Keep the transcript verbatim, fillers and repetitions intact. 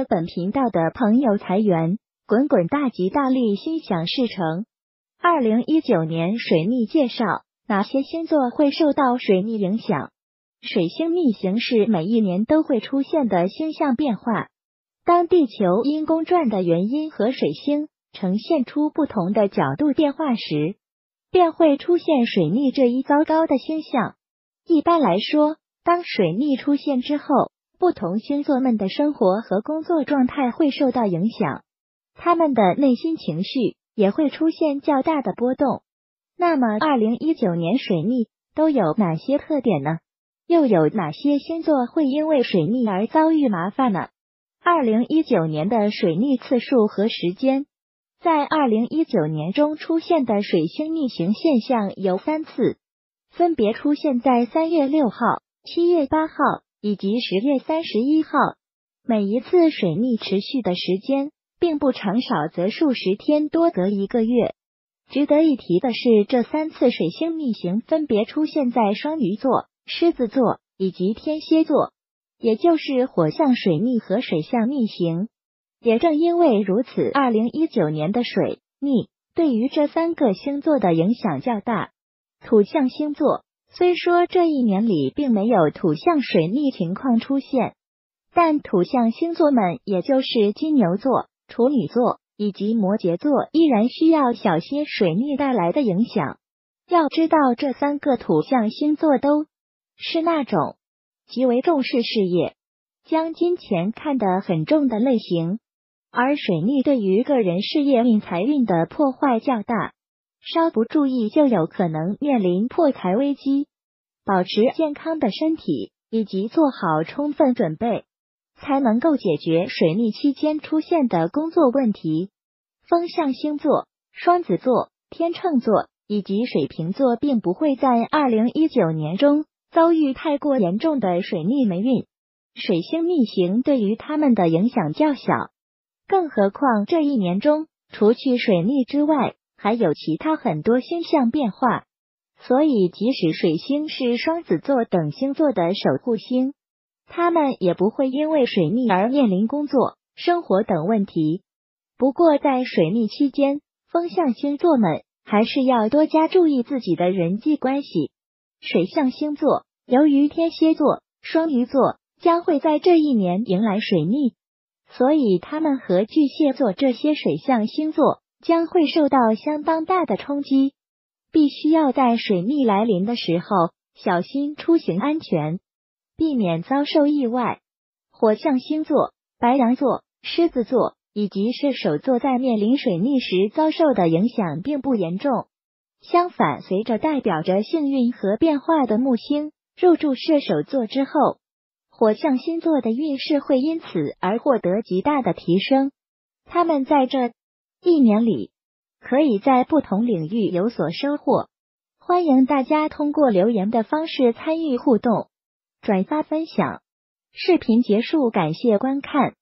本频道的朋友财源滚滚大吉大利，心想事成。二零一九年水逆介绍，哪些星座会受到水逆影响？水星逆行是每一年都会出现的星象变化。当地球因公转的原因和水星呈现出不同的角度变化时，便会出现水逆这一糟糕的星象。一般来说，当水逆出现之后，不同星座们的生活和工作状态会受到影响，他们的内心情绪也会出现较大的波动。那么二零一九年水逆都有哪些特点呢？又有哪些星座会因为水逆而遭遇麻烦呢？二零一九年的水逆次数和时间。在二零一九年中出现的水星逆行现象有三次，分别出现在三月六号、七月八号以及十月三十一号。每一次水逆持续的时间并不长，少则数十天，多则一个月。值得一提的是，这三次水星逆行分别出现在双鱼座、狮子座以及天蝎座，也就是火象水逆和水象逆行。也正因为如此，二零一九年的水逆对于这三个星座的影响较大。土象星座虽说这一年里并没有土象水逆情况出现，但土象星座们也就是金牛座、处女座以及摩羯座依然需要小心水逆带来的影响。要知道，这三个土象星座都是那种极为重视事业，将金钱看得很重的类型，而水逆对于个人事业运财运的破坏较大，稍不注意就有可能面临破财危机。保持健康的身体以及做好充分准备，才能够解决水逆期间出现的工作问题。风象星座双子座、天秤座以及水瓶座并不会在二零一九年中遭遇太过严重的水逆霉运，水星逆行对于他们的影响较小。更何况这一年中，除去水逆之外，还有其他很多星象变化，所以即使水星是双子座等星座的守护星，他们也不会因为水逆而面临工作、生活等问题。不过在水逆期间，风象星座们还是要多加注意自己的人际关系。水象星座由于天蝎座、双鱼座将会在这一年迎来水逆，所以他们和巨蟹座这些水象星座将会受到相当大的冲击，必须要在水逆来临的时候小心出行安全，避免遭受意外。火象星座白羊座、狮子座以及射手座在面临水逆时遭受的影响并不严重，相反，随着代表着幸运和变化的木星入驻射手座之后，火象星座的运势会因此而获得极大的提升。他们在这一年里可以在不同领域有所收获。欢迎大家通过留言的方式参与互动，转发分享。视频结束，感谢观看。